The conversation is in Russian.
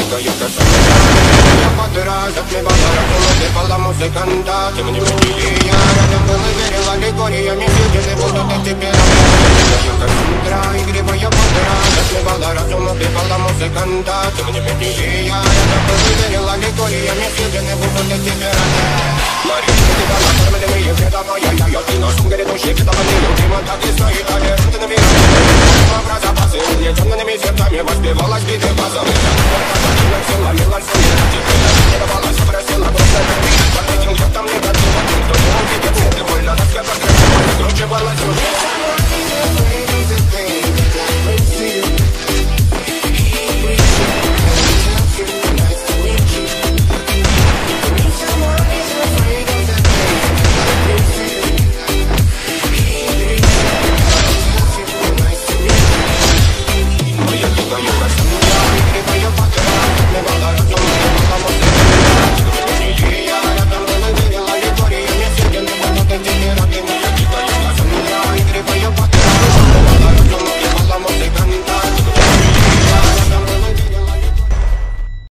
я касаюсь. Я подыраю, отмевала разум, отпевала la muzыканта. Тем не менее я рядом был и верил аллегориями. Видели будут эти пирамиды. Я как утра, игривая подыра. Отмевала разум, отпевала музыканта. Тем не менее я рядом был и верил аллегориями. Видели будут эти пирамиды. Маринка, ты дала формулирование, передавая я. Ты на шум грядущий, кидала любима, так и стоит, а веру ты навела. Про запасы, угнетенными сердцами воспевалась биты базовых. Сила, милость, не давалась, просила просто любить. Под этим летом не готова, никто не увидит цветы, больно раскрыта красиво, скручивалась руки. Моя